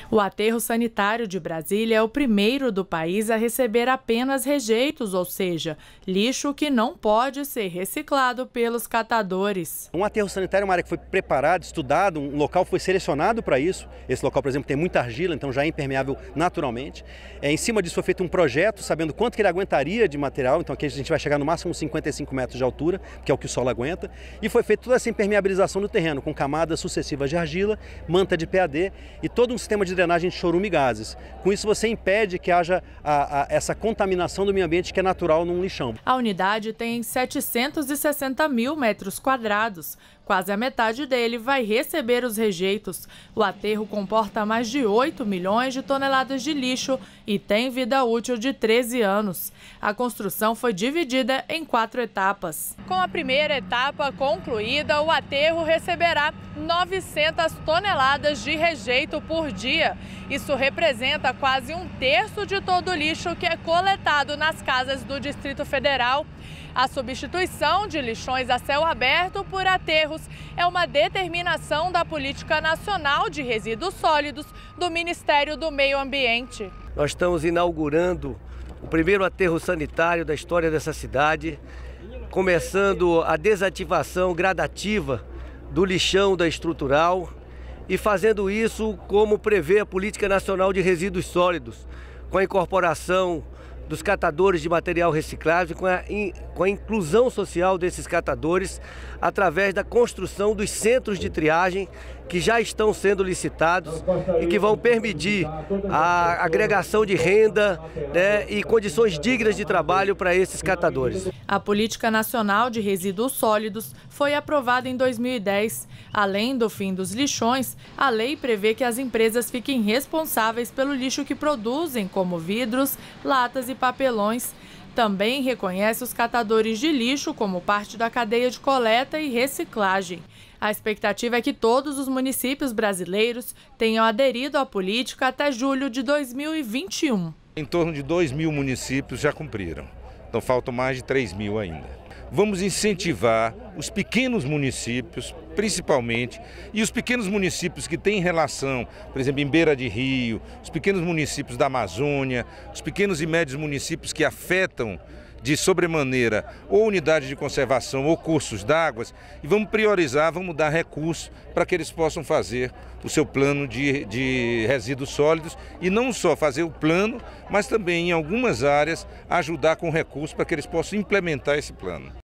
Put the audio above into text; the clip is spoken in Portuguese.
O aterro sanitário de Brasília é o primeiro do país a receber apenas rejeitos, ou seja, lixo que não pode ser reciclado pelos catadores. Um aterro sanitário é uma área que foi preparada, estudada, um local foi selecionado para isso. Esse local, por exemplo, tem muita argila, então já é impermeável naturalmente. Em cima disso foi feito um projeto, sabendo quanto que ele aguentaria de material, então aqui a gente vai chegar no máximo 55 metros de altura, que é o que o solo aguenta. E foi feita toda essa impermeabilização do terreno, com camadas sucessivas de argila, manta de PAD e todo um sistema de drenagem de chorume e gases. Com isso você impede que haja essa contaminação do meio ambiente que é natural num lixão. A unidade tem 760 mil metros quadrados. Quase a metade dele vai receber os rejeitos. O aterro comporta mais de 8 milhões de toneladas de lixo e tem vida útil de 13 anos. A construção foi dividida em 4 etapas. Com a primeira etapa concluída, o aterro receberá 900 toneladas de rejeito por dia. Isso representa quase 1/3 de todo o lixo que é coletado nas casas do Distrito Federal. A substituição de lixões a céu aberto por aterros é uma determinação da Política Nacional de Resíduos Sólidos do Ministério do Meio Ambiente. Nós estamos inaugurando o primeiro aterro sanitário da história dessa cidade, começando a desativação gradativa do lixão da estrutural e fazendo isso como prevê a Política Nacional de Resíduos Sólidos, com a incorporação dos catadores de material reciclável, com a inclusão social desses catadores, através da construção dos centros de triagem que já estão sendo licitados e que vão permitir a agregação de renda, né, e condições dignas de trabalho para esses catadores. A Política Nacional de Resíduos Sólidos foi aprovada em 2010. Além do fim dos lixões, a lei prevê que as empresas fiquem responsáveis pelo lixo que produzem, como vidros, latas e papelões. Também reconhece os catadores de lixo como parte da cadeia de coleta e reciclagem. A expectativa é que todos os municípios brasileiros tenham aderido à política até julho de 2021. Em torno de 2.000 municípios já cumpriram, então faltam mais de 3.000 ainda. Vamos incentivar os pequenos municípios, principalmente, e os pequenos municípios que têm relação, por exemplo, em beira de rio, os pequenos municípios da Amazônia, os pequenos e médios municípios que afetam de sobremaneira ou unidade de conservação ou cursos d'água, e vamos priorizar, vamos dar recursos para que eles possam fazer o seu plano de resíduos sólidos e não só fazer o plano, mas também em algumas áreas ajudar com recursos para que eles possam implementar esse plano.